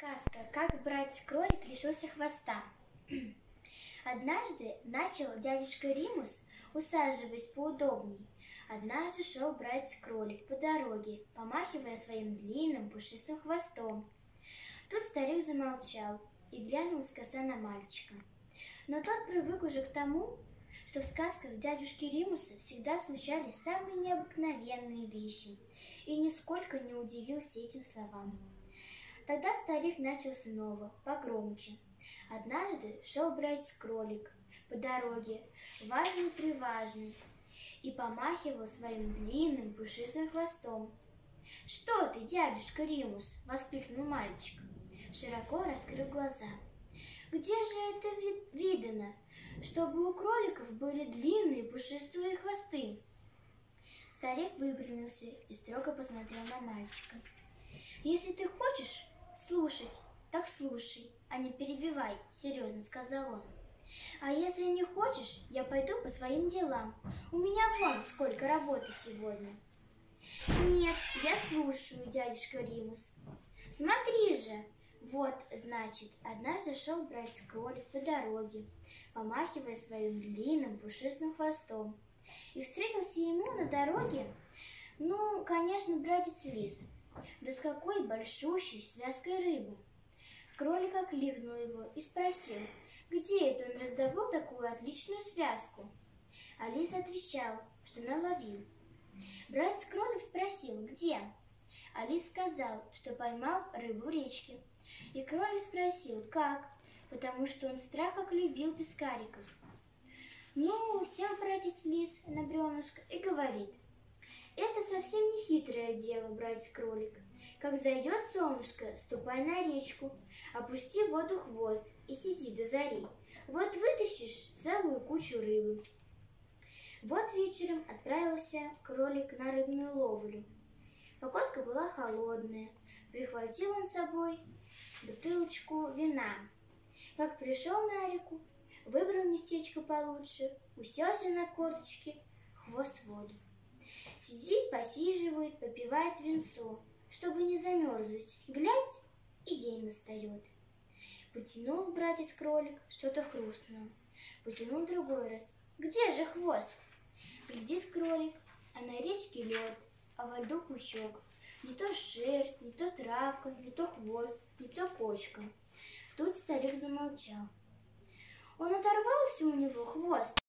Сказка «Как братец-кролик лишился хвоста». Однажды начал дядюшка Римус, усаживаясь поудобней. Однажды шел братец-кролик по дороге, помахивая своим длинным пушистым хвостом. Тут старик замолчал и глянул скоса на мальчика. Но тот привык уже к тому, что в сказках дядюшки Римуса всегда случались самые необыкновенные вещи, и нисколько не удивился этим словам. Тогда старик начал снова, погромче. Однажды шел братец-кролик по дороге, важный-приважный, и помахивал своим длинным пушистым хвостом. «Что ты, дядюшка Римус?» — воскликнул мальчик, широко раскрыв глаза. «Где же это видано, чтобы у кроликов были длинные пушистые хвосты?» Старик выпрямился и строго посмотрел на мальчика. «Если ты хочешь слушать, так слушай, а не перебивай», — серьезно сказал он. «А если не хочешь, я пойду по своим делам. У меня вон сколько работы сегодня». «Нет, я слушаю, дядюшка Римус». «Смотри же!» Вот, значит, однажды шел братец-кролик по дороге, помахивая своим длинным пушистым хвостом. И встретился ему на дороге, конечно, братец-лис, да с какой большущей связкой рыбы. Кролик окликнул его и спросил, где это он раздобыл такую отличную связку. А лис отвечал, что наловил. Братец-кролик спросил, где? А лис сказал, что поймал рыбу в речке. И кролик спросил, как, потому что он страх как любил пескариков. Сел братец-лис на бревнышко и говорит, это совсем не хитрое дело, братец-кролик. Как зайдет солнышко, ступай на речку, опусти в воду хвост и сиди до зари. Вот вытащишь целую кучу рыбы. Вот вечером отправился кролик на рыбную ловлю. Погодка была холодная, прихватил он с собой бутылочку вина. Как пришел на реку, выбрал местечко получше, уселся на корточки, хвост в воду. Сидит, посиживает, попивает винцо, чтобы не замерзнуть. Глядь, и день настает. Потянул братец-кролик, что-то хрустнуло. Потянул другой раз. Где же хвост? Глядит кролик, а на речке лед, а во льду пучок. Не то шерсть, не то травка, не то хвост, не то кочка. Тут старик замолчал. Он оторвался у него хвост,